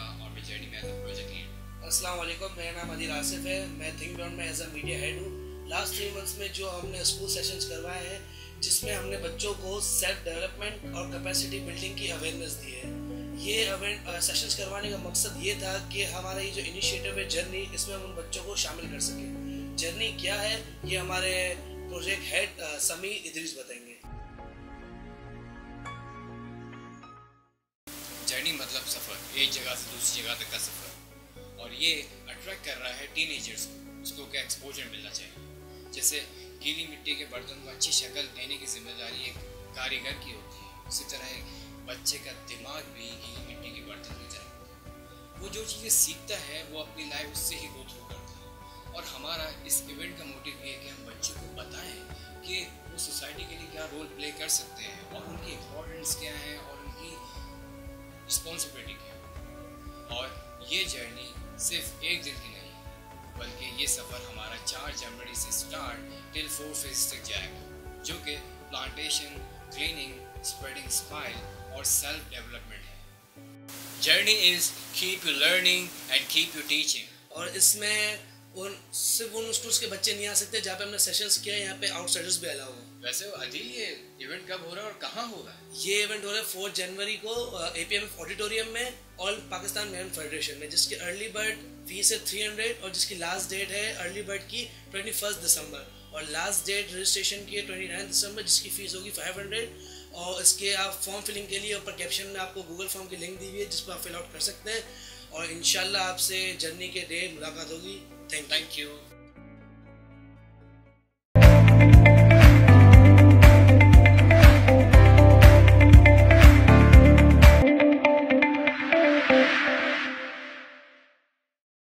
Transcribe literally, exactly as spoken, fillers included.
और मैं जर्नी में एज अ प्रोजेक्ट लीड। अस्सलाम वालेकुम, मेरा नाम अदील आसिफ है। मैं थिंक बियॉन्ड में एज अ मीडिया हेड हूँ। लास्ट थ्री मंथ्स में जो हमने स्कूल सेशंस करवाए हैं, जिसमें हमने बच्चों को सेल्फ डेवलपमेंट और कैपेसिटी बिल्डिंग की अवेयरनेस दी है। ये अवेयर सेशंस करवाने का मकसद ये था कि हमारा ये जो इनिशिएटिव है जर्नी, इसमें हम उन बच्चों को शामिल कर सकें। जर्नी क्या है ये हमारे प्रोजेक्ट हेड समी इदरीस बताएंगे। जर्नी मतलब सफ़र, एक जगह से दूसरी जगह तक का सफ़र, और ये अट्रैक्ट कर रहा है टीनेजर्स को। उसको क्या एक्सपोजर मिलना चाहिए। जैसे गीली मिट्टी के बर्तन को अच्छी शक्ल देने की जिम्मेदारी एक कारीगर की होती है, उसी तरह एक बच्चे का दिमाग भी गीली मिट्टी के बर्तन की तरह होता है। वो जो चीज़ें सीखता है वो अपनी लाइफ उससे ही गो थ्रू करता है। और हमारा इस इवेंट का मोटिव ये है कि हम बच्चों को बताएं कि वो सोसाइटी के लिए क्या रोल प्ले कर सकते हैं और उनकी इम्पोर्टेंस क्या है और उनकी रिस्पॉन्सिबिलिटी क्या है। और ये जर्नी सिर्फ एक दिन की नहीं, बल्कि ये सफ़र हमारा चार जनवरी से स्टार्ट टिल फोर फेज तक जाएगा, जो कि प्लांटेशन, क्लीनिंग, स्प्रेडिंग स्माइल और सेल्फ डेवलपमेंट है। Journey is keep you learning and keep you teaching. और इसमें उन सिर्फ उन स्कूल्स के बच्चे नहीं आ सकते जहाँ पे हमने सेशंस किया है, यहाँ पे आउटसाइडर्स भी अलाउ हैं। वैसे अदील, ये इवेंट कब हो रहा है और कहाँ होगा? ये इवेंट हो रहा है फोर्थ जनवरी को A P M F auditorium में, ऑल पाकिस्तान मेन फेडरेशन में, जिसकी अर्ली बर्ड फीस है थ्री हंड्रेड और जिसकी लास्ट डेट है अर्ली बर्ड की ट्वेंटी फर्स्ट दिसंबर और लास्ट डेट रजिस्ट्रेशन की है ट्वेंटी नाइन दिसंबर, जिसकी फीस होगी फाइव हंड्रेड। और इसके आप फॉर्म फिलिंग के लिए ऊपर कैप्शन में आपको गूगल फॉर्म की लिंक दी हुई है, जिस पर आप फिल आउट कर सकते हैं। और इंशाल्लाह आपसे जर्नी के डे मुलाकात होगी। Thank thank you.